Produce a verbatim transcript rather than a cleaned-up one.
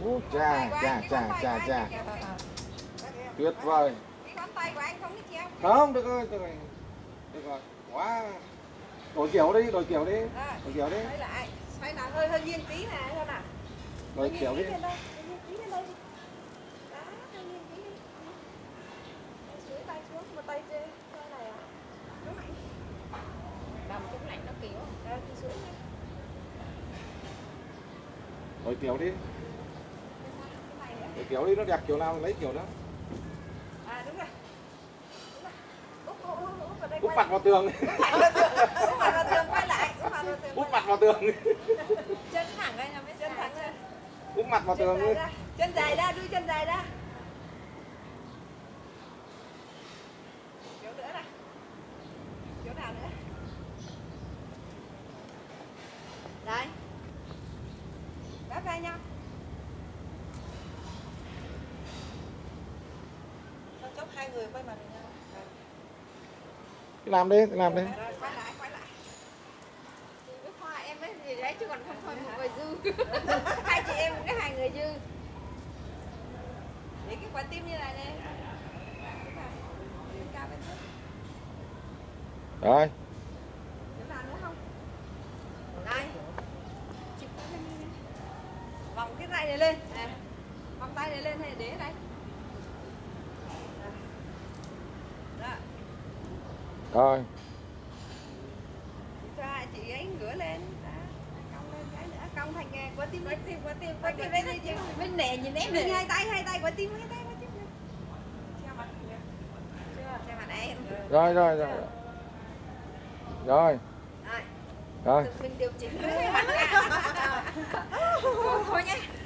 Ú, chà, chà, chà, chà, chà. Tuyệt vời. Cái ngón tay của anh không biết treo. Không, được rồi, được rồi. Được rồi, quá. Đổi kiểu đi, đổi kiểu đi. Đổi kiểu đi. Xoay lại, xoay lại hơi hơi nghiêng tí này thôi nào. Đổi kiểu đi. Nghiêng tí lên đây. Đó, hơi nghiêng tí đi. Dưới tay xuống, một tay trên. Xoay này à. Chống lạnh. Đầm chống lạnh nó kiểu. Đây, đi xuống đi. Đổi kiểu đi. Đổi kiểu đi, nó đẹp kiểu nào lấy kiểu đó. À đúng rồi. Úp, úp, úp, vào đây. Úp mặt vào tường. Úp mặt vào tường, quay lại. Úp mặt vào tường. Úp mặt vào tường. Chân thẳng đây là mới chân thẳng ra. Úp mặt vào tường đi. Chân dài ra, đuôi chân dài ra. Chỗ nữa này. Chỗ nào nữa? Đây. Đáp vai nhau. Xong chốc hai người quay mặt với nhau. Làm đi, làm đi. Rồi, quay lại, quay lại. Cái hoa em ấy gì đấy chứ còn không thôi một người dư. Hai chị em cái hai người dư. Để cái quả tim như này này. Cao bên trước. Rồi. Chỗ nào nữa không? Đây. Chụp cái bên này. Vòng cái tay này lên. À. Vòng tay này lên hay để đây. Đó. Rồi. Cho chị ấy ngửa lên. Đó. Cong lên cái nữa. Cong thành nghe quả tim. Quả tim, quả tim. Quả tim đây đây chị. Bên nè nhìn em này. Hai tay, hai tay quả tim, hai tay quả tim. Che mặt. Chưa. Che mặt em. Rồi, rồi, rồi. Rồi. Rồi. Rồi. Mình điều chỉnh cái mặt. Thôi nhé.